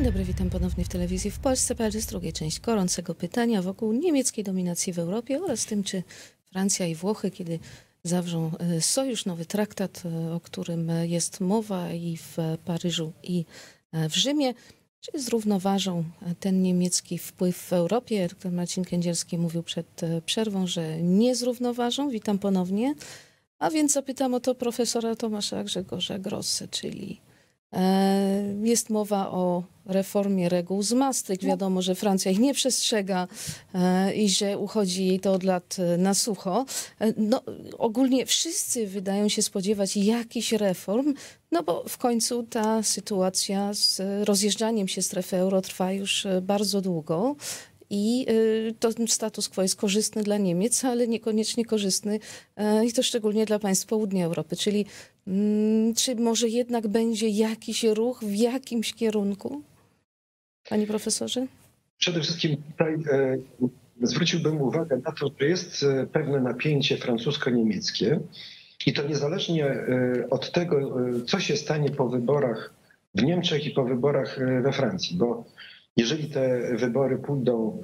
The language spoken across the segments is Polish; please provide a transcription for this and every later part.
dobry, witam ponownie w telewizji w Polsce. To jest druga część gorącego pytania wokół niemieckiej dominacji w Europie oraz tym, czy Francja i Włochy, kiedy zawrzą sojusz, nowy traktat, o którym jest mowa i w Paryżu, i w Rzymie, czy zrównoważą ten niemiecki wpływ w Europie. Dr Marcin Kędzierski mówił przed przerwą, że nie zrównoważą. Witam ponownie. A więc zapytam o to profesora Tomasza Grzegorza Grossę, czyli jest mowa o reformie reguł z Maastricht. Wiadomo, że Francja ich nie przestrzega i że uchodzi jej to od lat na sucho. No, ogólnie wszyscy wydają się spodziewać jakichś reform, no bo w końcu ta sytuacja z rozjeżdżaniem się strefy euro trwa już bardzo długo. I ten status quo jest korzystny dla Niemiec, ale niekoniecznie korzystny i to szczególnie dla państw południa Europy. Czyli czy może jednak będzie jakiś ruch w jakimś kierunku, panie profesorze? Przede wszystkim tutaj zwróciłbym uwagę na to, że jest pewne napięcie francusko-niemieckie i to niezależnie od tego, co się stanie po wyborach w Niemczech i po wyborach we Francji, bo jeżeli te wybory pójdą,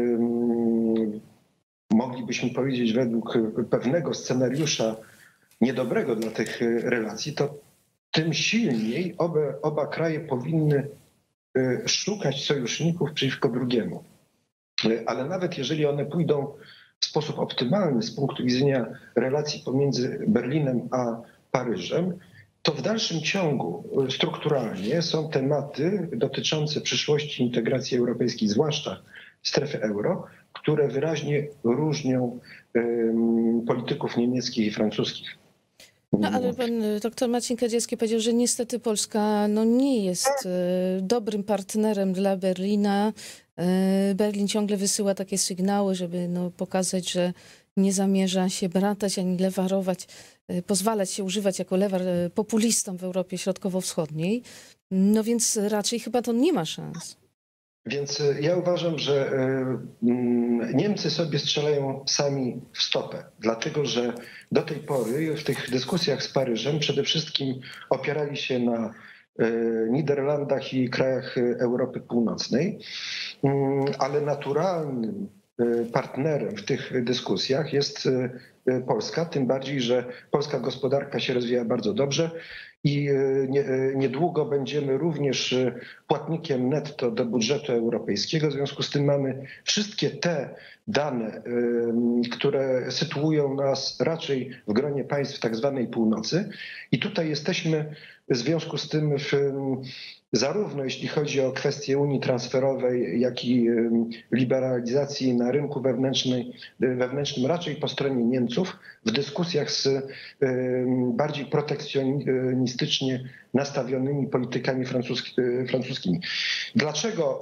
moglibyśmy powiedzieć, według pewnego scenariusza niedobrego dla tych relacji, to tym silniej oba kraje powinny szukać sojuszników przeciwko drugiemu. Ale nawet jeżeli one pójdą w sposób optymalny z punktu widzenia relacji pomiędzy Berlinem a Paryżem, to w dalszym ciągu strukturalnie są tematy dotyczące przyszłości integracji europejskiej, zwłaszcza strefy euro, które wyraźnie różnią polityków niemieckich i francuskich. No ale pan doktor Marcin Kędzierski powiedział, że niestety Polska nie jest dobrym partnerem dla Berlina. Berlin ciągle wysyła takie sygnały, żeby pokazać, że nie zamierza się bratać ani lewarować, pozwalać się używać jako lewar populistom w Europie Środkowo-Wschodniej. No więc raczej chyba to nie ma szans. Więc ja uważam, że Niemcy sobie strzelają sami w stopę, dlatego że do tej pory w tych dyskusjach z Paryżem przede wszystkim opierali się na Niderlandach i krajach Europy Północnej, ale naturalnym partnerem w tych dyskusjach jest Polska, tym bardziej, że polska gospodarka się rozwija bardzo dobrze i niedługo będziemy również płatnikiem netto do budżetu europejskiego. W związku z tym mamy wszystkie te dane, które sytuują nas raczej w gronie państw tak zwanej północy. I tutaj jesteśmy w związku z tym zarówno jeśli chodzi o kwestię unii transferowej, jak i liberalizacji na rynku wewnętrznym raczej po stronie Niemców w dyskusjach z bardziej protekcjonistycznie nastawionymi politykami francuskimi. Dlaczego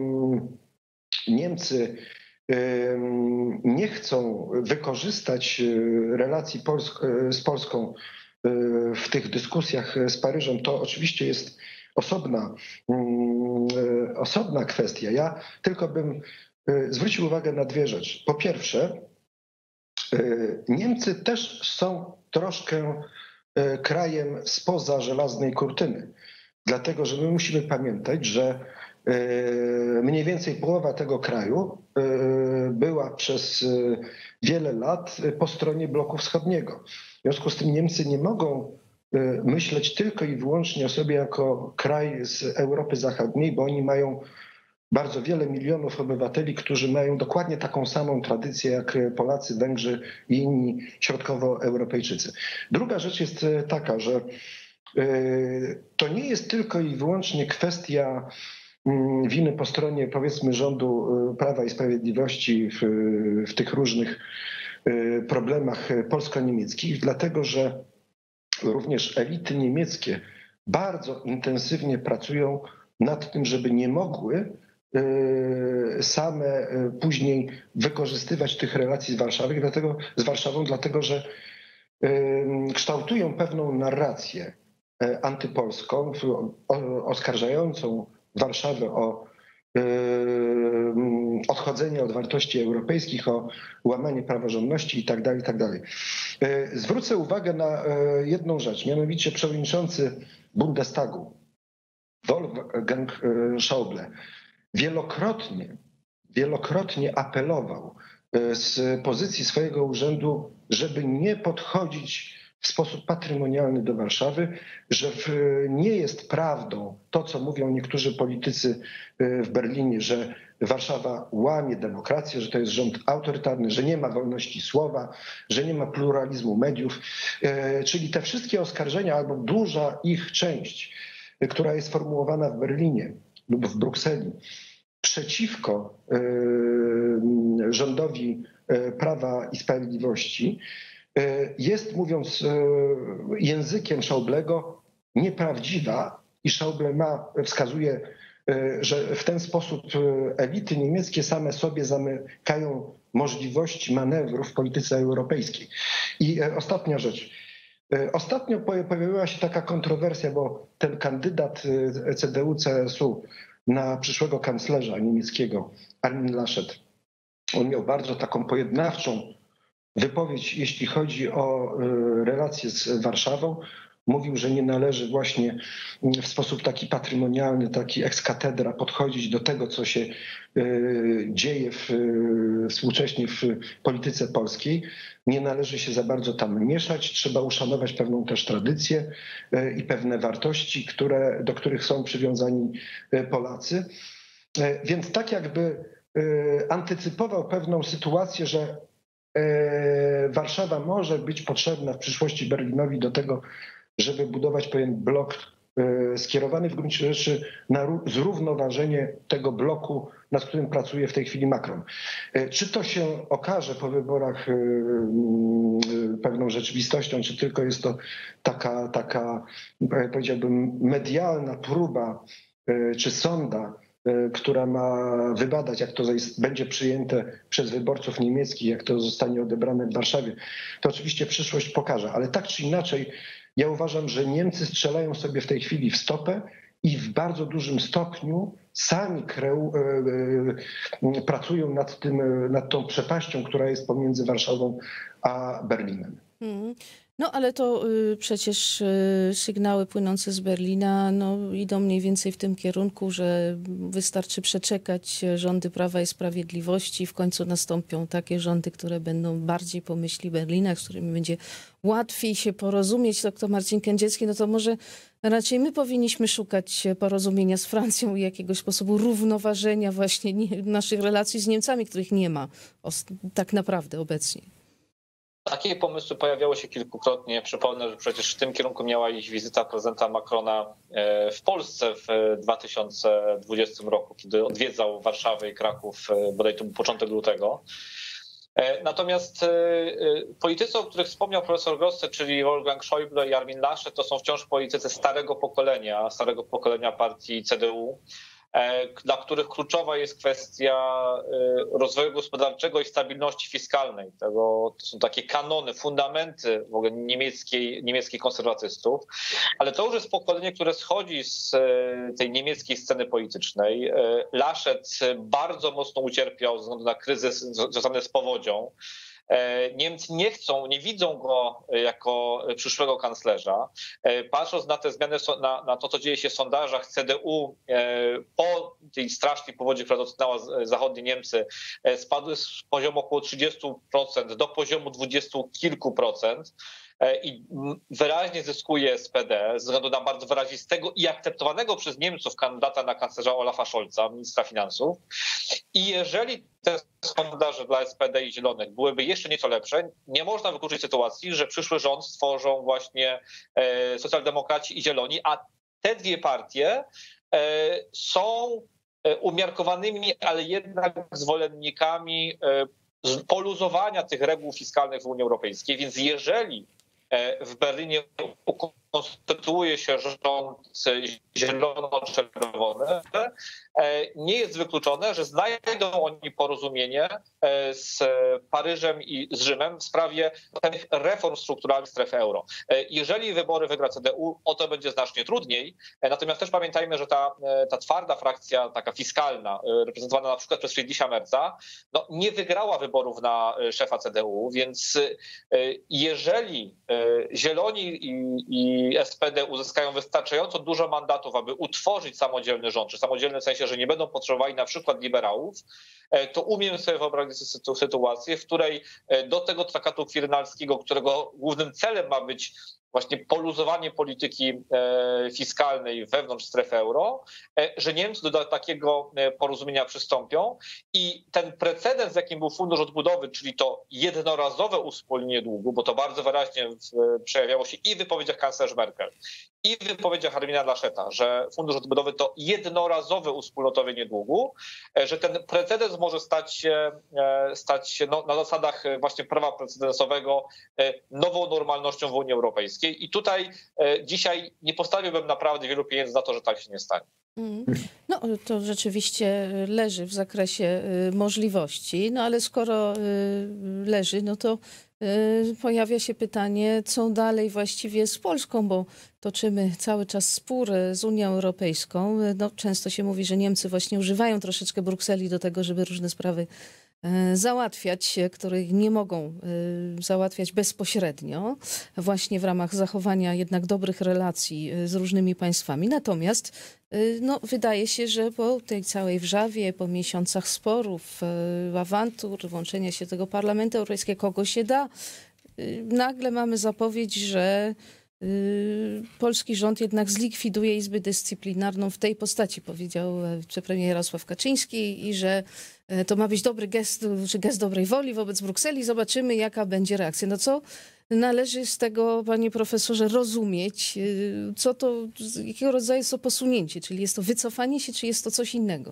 Niemcy nie chcą wykorzystać relacji z Polską w tych dyskusjach z Paryżem, to oczywiście jest osobna kwestia. Ja tylko bym zwrócił uwagę na dwie rzeczy. Po pierwsze, Niemcy też są troszkę krajem spoza żelaznej kurtyny, dlatego że my musimy pamiętać, że mniej więcej połowa tego kraju była przez wiele lat po stronie bloku wschodniego. W związku z tym Niemcy nie mogą myśleć tylko i wyłącznie o sobie jako kraj z Europy Zachodniej, bo oni mają bardzo wiele milionów obywateli, którzy mają dokładnie taką samą tradycję jak Polacy, Węgrzy i inni środkowoeuropejczycy. Druga rzecz jest taka, że to nie jest tylko i wyłącznie kwestia winy po stronie, powiedzmy, rządu Prawa i Sprawiedliwości w tych różnych problemach polsko-niemieckich, dlatego że również elity niemieckie bardzo intensywnie pracują nad tym, żeby nie mogły same później wykorzystywać tych relacji z Warszawą, dlatego że kształtują pewną narrację antypolską, oskarżającą Warszawę o odchodzenie od wartości europejskich, o łamanie praworządności itd., itd. Zwrócę uwagę na jedną rzecz, mianowicie przewodniczący Bundestagu Wolfgang Schäuble wielokrotnie apelował z pozycji swojego urzędu, żeby nie podchodzić w sposób patrymonialny do Warszawy, że nie jest prawdą to, co mówią niektórzy politycy w Berlinie, że Warszawa łamie demokrację, że to jest rząd autorytarny, że nie ma wolności słowa, że nie ma pluralizmu mediów. Czyli te wszystkie oskarżenia, albo duża ich część, która jest formułowana w Berlinie lub w Brukseli, przeciwko rządowi Prawa i Sprawiedliwości, jest, mówiąc językiem Schäublego, nieprawdziwa i Schäuble wskazuje, że w ten sposób elity niemieckie same sobie zamykają możliwości manewru w polityce europejskiej. I ostatnia rzecz. Ostatnio pojawiła się taka kontrowersja, bo ten kandydat CDU-CSU na przyszłego kanclerza niemieckiego, Armin Laschet, on miał bardzo taką pojednawczą wypowiedź, jeśli chodzi o relacje z Warszawą. Mówił, że nie należy właśnie w sposób taki patrymonialny, taki ex cathedra podchodzić do tego, co się dzieje współcześnie w polityce polskiej. Nie należy się za bardzo tam mieszać, trzeba uszanować pewną też tradycję i pewne wartości, do których są przywiązani Polacy. Więc tak jakby antycypował pewną sytuację, że Warszawa może być potrzebna w przyszłości Berlinowi do tego, żeby budować pewien blok skierowany w gruncie rzeczy na zrównoważenie tego bloku, nad którym pracuje w tej chwili Macron. Czy to się okaże po wyborach pewną rzeczywistością, czy tylko jest to taka powiedziałbym, medialna próba czy sonda, która ma wybadać, jak to będzie przyjęte przez wyborców niemieckich, jak to zostanie odebrane w Warszawie, to oczywiście przyszłość pokaże. Ale tak czy inaczej, ja uważam, że Niemcy strzelają sobie w tej chwili w stopę i w bardzo dużym stopniu sami pracują nad tą przepaścią, która jest pomiędzy Warszawą a Berlinem. No ale to przecież sygnały płynące z Berlina idą mniej więcej w tym kierunku, że wystarczy przeczekać rządy Prawa i Sprawiedliwości i w końcu nastąpią takie rządy, które będą bardziej po myśli Berlina, z którymi będzie łatwiej się porozumieć. Doktor Marcin Kędzierski, to może raczej my powinniśmy szukać porozumienia z Francją i jakiegoś sposobu równoważenia właśnie naszych relacji z Niemcami, których nie ma tak naprawdę obecnie. Takie pomysły pojawiały się kilkukrotnie. Przypomnę, że przecież w tym kierunku miała iść wizyta prezydenta Macrona w Polsce w 2020 roku, kiedy odwiedzał Warszawę i Kraków, bodaj to był początek lutego. Natomiast politycy, o których wspomniał profesor Grosse, czyli Wolfgang Schäuble i Armin Laschet, to są wciąż politycy starego pokolenia partii CDU, dla których kluczowa jest kwestia rozwoju gospodarczego i stabilności fiskalnej. To są takie kanony, fundamenty w ogóle niemieckich konserwatystów, ale to już jest pokolenie, które schodzi z tej niemieckiej sceny politycznej. Laschet bardzo mocno ucierpiał ze względu na kryzys związany z powodzią. Niemcy nie widzą go jako przyszłego kanclerza. Patrząc na te zmiany, na to, co dzieje się w sondażach CDU po tej strasznej powodzi, która dotknęła zachodnie Niemcy, spadły z poziomu około 30% do poziomu 20 kilku procent. I wyraźnie zyskuje SPD ze względu na bardzo wyrazistego i akceptowanego przez Niemców kandydata na kanclerza Olafa Scholza, ministra finansów. I jeżeli te sondaże dla SPD i Zielonych byłyby jeszcze nieco lepsze, nie można wykluczyć sytuacji, że przyszły rząd stworzą właśnie socjaldemokraci i Zieloni, a te dwie partie są umiarkowanymi, ale jednak zwolennikami poluzowania tych reguł fiskalnych w Unii Europejskiej. Więc jeżeli w Berlinie konstytuuje się rząd zielono-czerwony, nie jest wykluczone, że znajdą oni porozumienie z Paryżem i z Rzymem w sprawie pewnych reform strukturalnych strefy euro. Jeżeli wybory wygra CDU, o to będzie znacznie trudniej, natomiast też pamiętajmy, że ta twarda frakcja, taka fiskalna, reprezentowana na przykład przez Friedricha Merza, nie wygrała wyborów na szefa CDU, więc jeżeli Zieloni i i SPD uzyskają wystarczająco dużo mandatów, aby utworzyć samodzielny rząd, czy samodzielny w sensie, że nie będą potrzebowali na przykład liberałów, to umiem sobie wyobrazić sytuację, w której do tego traktatu kwirynalskiego, którego głównym celem ma być właśnie poluzowanie polityki fiskalnej wewnątrz strefy euro, że Niemcy do takiego porozumienia przystąpią i ten precedens, jakim był Fundusz Odbudowy, czyli to jednorazowe uwspólnienie długu, bo to bardzo wyraźnie przejawiało się i w wypowiedziach kanclerz Merkel, i w wypowiedziach Armina Lascheta, że Fundusz Odbudowy to jednorazowe uwspólnotowienie długu, że ten precedens może stać się na zasadach właśnie prawa precedensowego nową normalnością w Unii Europejskiej. I tutaj dzisiaj nie postawiłbym naprawdę wielu pieniędzy na to, że tak się nie stanie. No to rzeczywiście leży w zakresie możliwości, no ale skoro leży, no to pojawia się pytanie, co dalej właściwie z Polską, bo toczymy cały czas spór z Unią Europejską. No, często się mówi, że Niemcy właśnie używają troszeczkę Brukseli do tego, żeby różne sprawy załatwiać, których nie mogą załatwiać bezpośrednio, właśnie w ramach zachowania jednak dobrych relacji z różnymi państwami. Natomiast no, wydaje się, że po tej całej wrzawie, po miesiącach sporów, awantur, włączenia się tego Parlamentu Europejskiego, kogo się da, nagle mamy zapowiedź, że polski rząd jednak zlikwiduje Izbę Dyscyplinarną w tej postaci, powiedział wicepremier Jarosław Kaczyński, i że to ma być dobry gest, czy gest dobrej woli wobec Brukseli. Zobaczymy, jaka będzie reakcja. No co należy z tego, panie profesorze, rozumieć? Co to, jakiego rodzaju jest to posunięcie? Czyli jest to wycofanie się, czy jest to coś innego?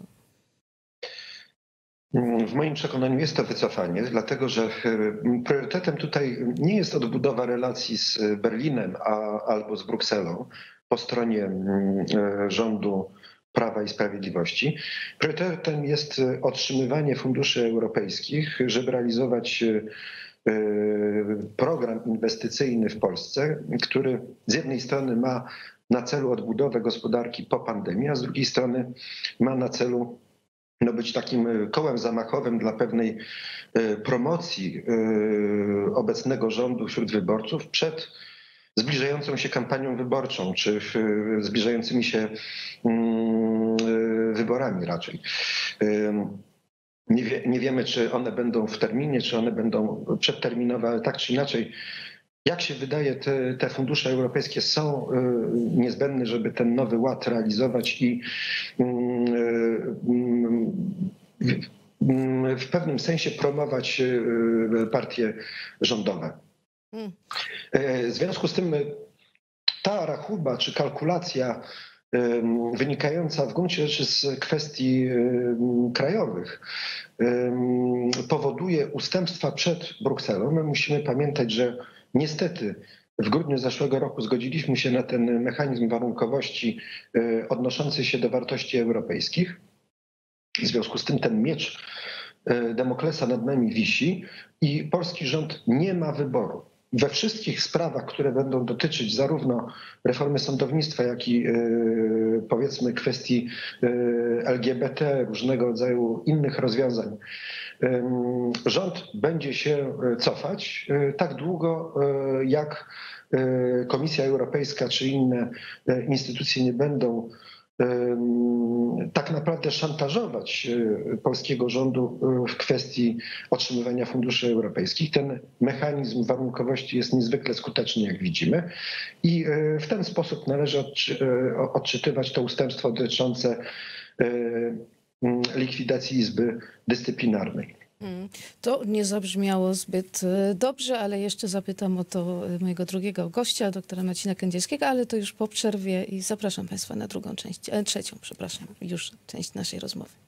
W moim przekonaniu jest to wycofanie, dlatego że priorytetem tutaj nie jest odbudowa relacji z Berlinem albo z Brukselą po stronie rządu Prawa i Sprawiedliwości. Priorytetem jest otrzymywanie funduszy europejskich, żeby realizować program inwestycyjny w Polsce, który z jednej strony ma na celu odbudowę gospodarki po pandemii, a z drugiej strony ma na celu być takim kołem zamachowym dla pewnej promocji obecnego rządu wśród wyborców przed zbliżającą się kampanią wyborczą, czy zbliżającymi się wyborami raczej. Nie wiemy, czy one będą w terminie, czy one będą przedterminowe, ale tak czy inaczej, jak się wydaje, te fundusze europejskie są niezbędne, żeby ten nowy ład realizować i w pewnym sensie promować partie rządowe. W związku z tym ta rachuba czy kalkulacja wynikająca w gruncie rzeczy z kwestii krajowych powoduje ustępstwa przed Brukselą. My musimy pamiętać, że niestety w grudniu zeszłego roku zgodziliśmy się na ten mechanizm warunkowości odnoszący się do wartości europejskich. W związku z tym ten miecz Damoklesa nad nami wisi i polski rząd nie ma wyboru. We wszystkich sprawach, które będą dotyczyć zarówno reformy sądownictwa, jak i powiedzmy kwestii LGBT, różnego rodzaju innych rozwiązań, rząd będzie się cofać tak długo, jak Komisja Europejska czy inne instytucje nie będą tak naprawdę szantażować polskiego rządu w kwestii otrzymywania funduszy europejskich. Ten mechanizm warunkowości jest niezwykle skuteczny, jak widzimy, i w ten sposób należy odczytywać to ustępstwo dotyczące likwidacji Izby Dyscyplinarnej. To nie zabrzmiało zbyt dobrze, ale jeszcze zapytam o to mojego drugiego gościa, doktora Marcina Kędzierskiego, ale to już po przerwie i zapraszam państwa na trzecią, już część naszej rozmowy.